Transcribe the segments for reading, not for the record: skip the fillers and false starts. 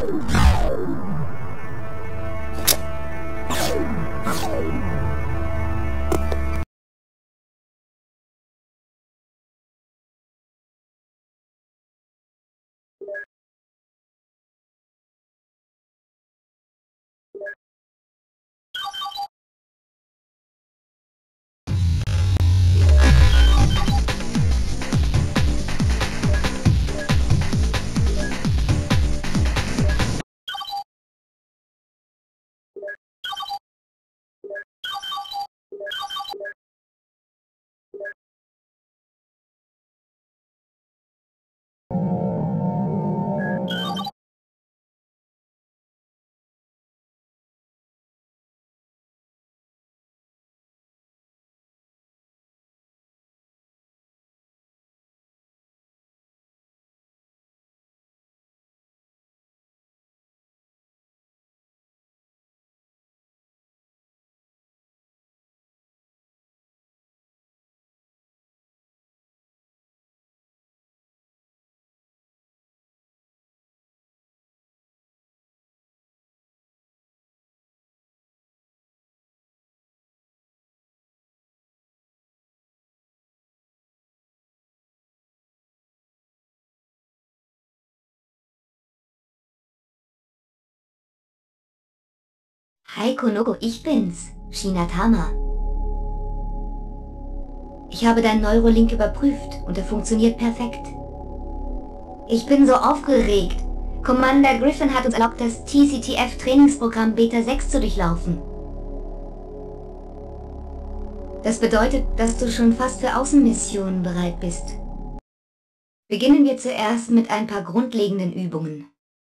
Hi Konoko, ich bin's, Shinatama. Ich habe deinen Neurolink überprüft und er funktioniert perfekt. Ich bin so aufgeregt. Commander Griffin hat uns erlaubt, das TCTF-Trainingsprogramm Beta 6 zu durchlaufen. Das bedeutet, dass du schon fast für Außenmissionen bereit bist. Beginnen wir zuerst mit ein paar grundlegenden Übungen.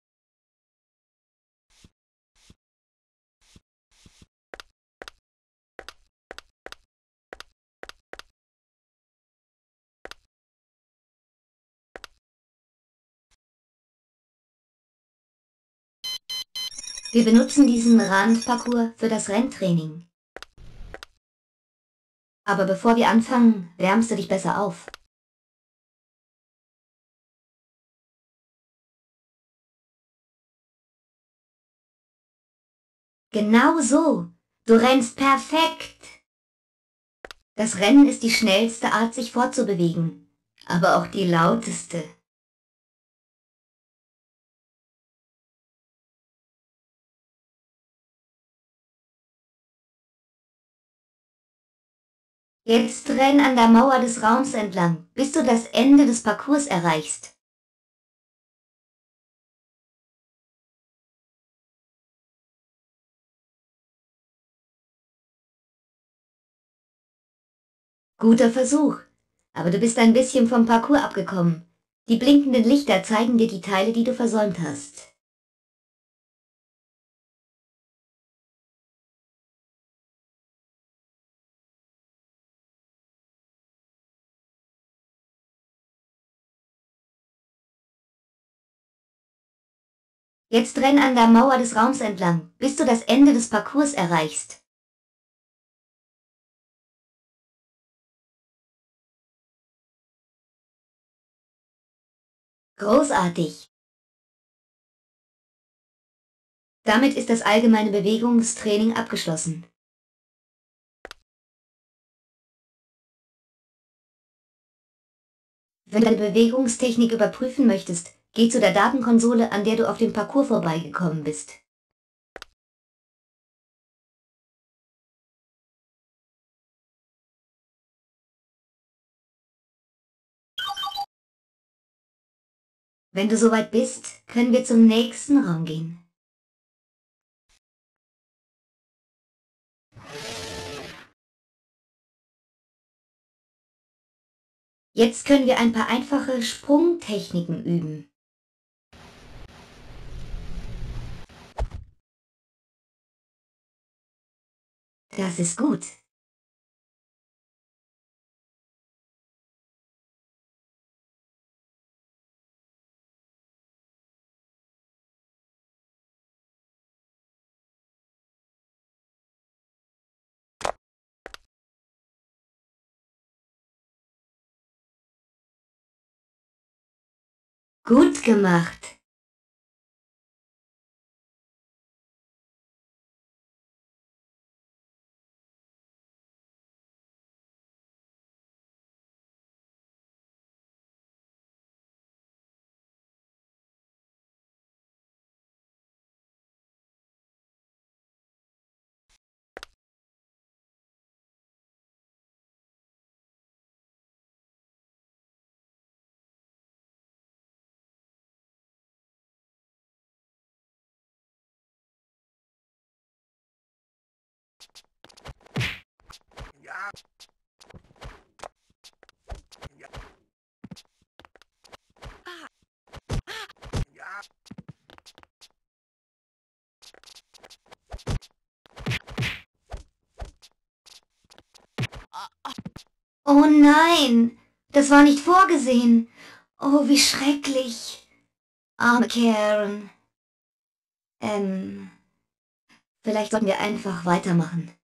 Wir benutzen diesen Randparcours für das Renntraining. Aber bevor wir anfangen, wärmst du dich besser auf. Genau so. Du rennst perfekt. Das Rennen ist die schnellste Art, sich fortzubewegen, aber auch die lauteste. Jetzt renn an der Mauer des Raums entlang, bis du das Ende des Parcours erreichst. Guter Versuch, aber du bist ein bisschen vom Parcours abgekommen. Die blinkenden Lichter zeigen dir die Teile, die du versäumt hast. Jetzt renn an der Mauer des Raums entlang, bis du das Ende des Parcours erreichst. Großartig! Damit ist das allgemeine Bewegungstraining abgeschlossen. Wenn du deine Bewegungstechnik überprüfen möchtest, geh zu der Datenkonsole, an der du auf dem Parcours vorbeigekommen bist. Wenn du soweit bist, können wir zum nächsten Raum gehen. Jetzt können wir ein paar einfache Sprungtechniken üben. Das ist gut. Gut gemacht. Oh nein, das war nicht vorgesehen. Oh, wie schrecklich. Arme Karen. Vielleicht sollten wir einfach weitermachen.